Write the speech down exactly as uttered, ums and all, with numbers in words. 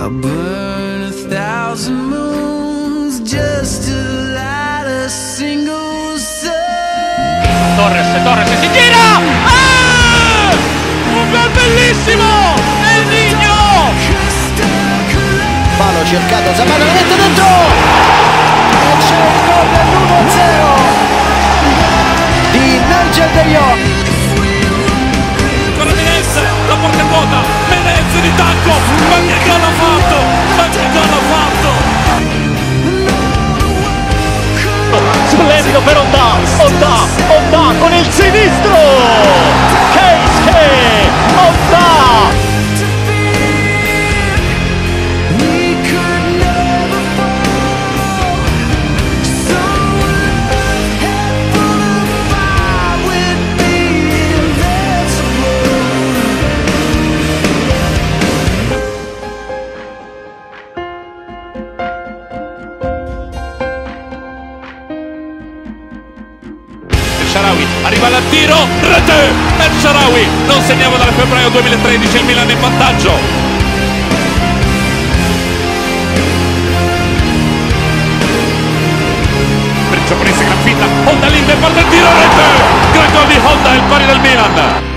I'll burn a thousand moons just to light a single sun. Torres, Torres si gira! Ah! Un gol bellissimo! El Niño! Palo cercato, Zapata lo mette dentro! E c'è il gol dell'uno a zero di Nigel De Jong. Ancora Menez, la porta vuota, Menez di tacco, ma che gol ha fatto? Ma che gol ha fatto? Splendido per Onda, Onda, Onda con il sinistro! Keisuke Onda! Shaarawy arriva al tiro, rete! El Shaarawy non segnava dal febbraio duemilatredici, il Milan in vantaggio. Per giapponese gran finta, Honda Linde parte il tiro, rete! Gran gol di Honda, il pari del Milan.